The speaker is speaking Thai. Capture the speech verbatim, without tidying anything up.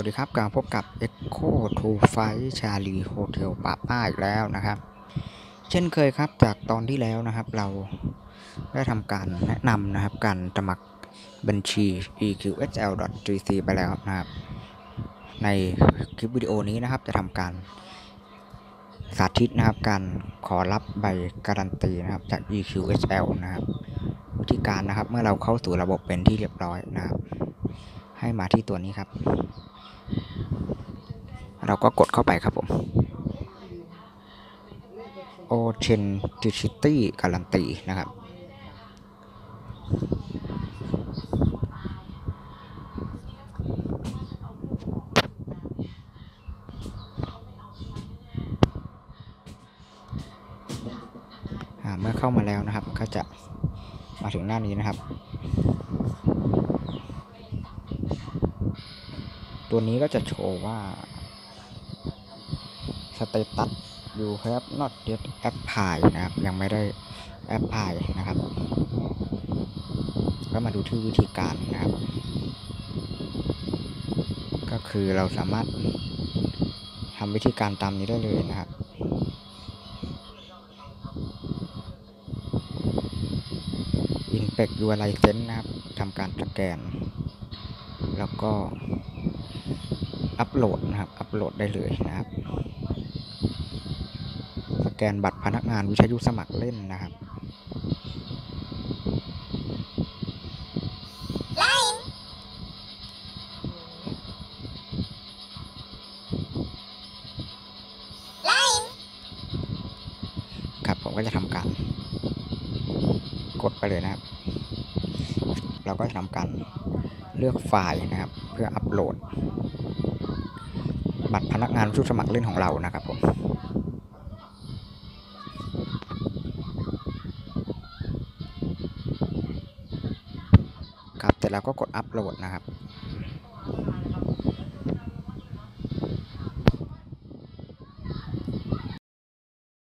ดีครับกลับพบกับ Echo to Flight Charlie Hotel Papa อีกแล้วนะครับเช่นเคยครับจากตอนที่แล้วนะครับเราได้ทำการแนะนำนะครับการสมัครบัญชี อี คิว เอส แอล ดอท จี ซี ไปแล้วนะครับในคลิปวิดีโอนี้นะครับจะทำการสาธิตนะครับการขอรับใบการันตีนะครับจาก อี คิว เอส แอล นะครับวิธีการนะครับเมื่อเราเข้าสู่ระบบเป็นที่เรียบร้อยนะครับให้มาที่ตัวนี้ครับเราก็กดเข้าไปครับผม Authenticity Guarantee นะครับเมื่อเข้ามาแล้วนะครับก็จะมาถึงหน้านี้นะครับตัวนี้ก็จะโชว์ว่า Status you have not yet applied นะครับยังไม่ได้ apply นะครับก็มาดูที่วิธีการนะครับก็คือเราสามารถทำวิธีการตามนี้ได้เลยนะครับInspect your license นะครับทำการสแกนแล้วก็อัปโหลดนะครับอัปโหลดได้เลยนะครับสแกนบัตรพนักงานวิทยุสมัครเล่นนะครับครับผมก็จะทำการกดไปเลยนะครับเราก็จะทำการเลือกไฟล์นะครับเพื่ออัปโหลดบัตรพนักงานวิทยุสมัครเล่นของเรานะครับผมครับเสร็จแล้วก็กดอัปโหลดนะครับ